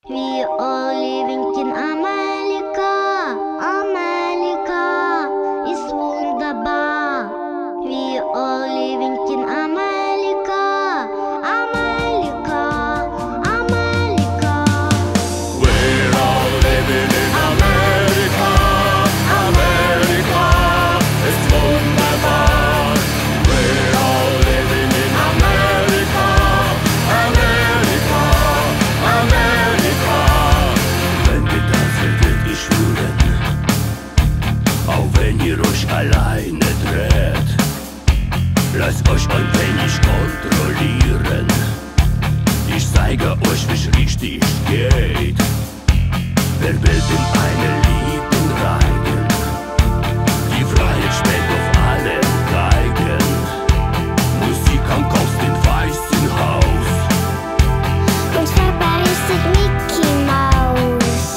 We all living in Amerika. Amerika ist wunderbar. We all living in Amerika. Amerika, Amerika. We're all living in Amerika. Amerika ist wunderbar. We're all living in Amerika. Amerika, Amerika. Wenn wir das wirklich fühlen, auch wenn ihr euch alleine dreht, lasst euch ein wenig kontrollieren. Ich zeige euch, wie's richtig geht. Wer will denn eine Lieben reigen? Die Freiheit spielt auf allen Geigen. Musik kommt aus dem Weißen Haus. Und verpasst Mickey Mouse.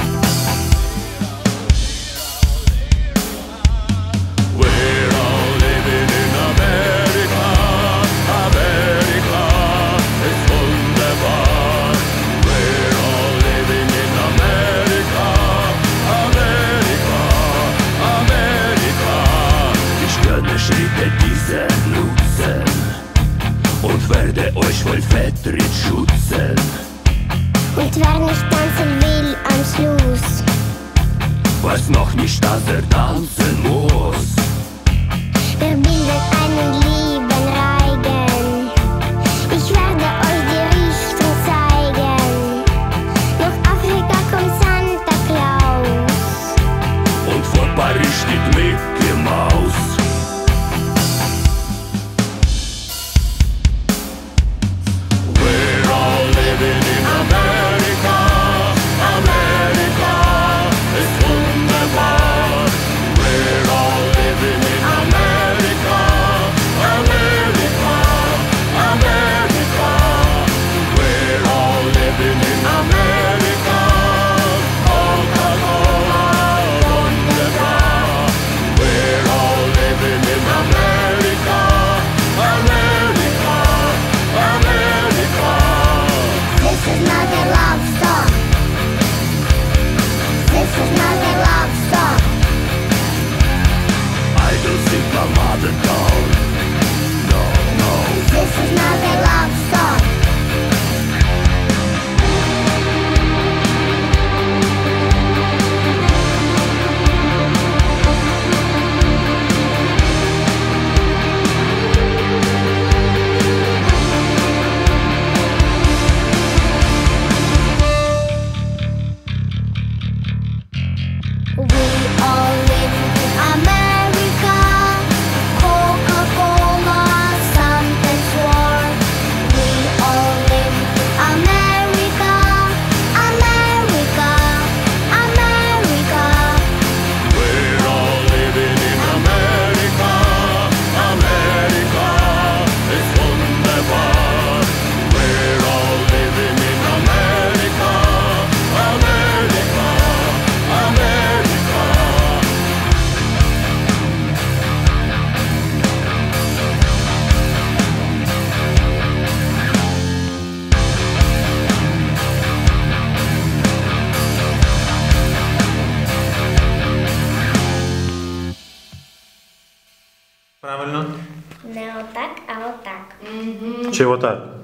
We're all living in Amerika. Amerika ist wunderbar. We're all living in Amerika. Amerika, Amerika. Ich werde Schritte diese nutzen und werde euch voll Vertritt schützen. Und wer nicht tanzen will am Schluss, Was noch nicht, dass tanzen muss. der bildet einen lieben Reigen. Ich werde euch die Richtung zeigen. Nach Afrika kommt Santa Claus. Und vor Paris steht Mickey Maus. We're all living in Amerika. Amerika ist wunderbar. We're all living in Amerika. Amerika, Amerika. We're all living in Amerika. Coca-Cola, wunderbar. We're all living in Amerika. Amerika, Amerika. This is not a love song. This is not a love song. I don't think my mother gone. No, no. This is not a love song. We all live in America. Coca-Cola, something's war. We all live in America. America, America. We're all living in Amerika. Amerika ist wunderbar. We're all living in Amerika. Amerika, Amerika. Правильно? Не отак, а отак. Чи отак?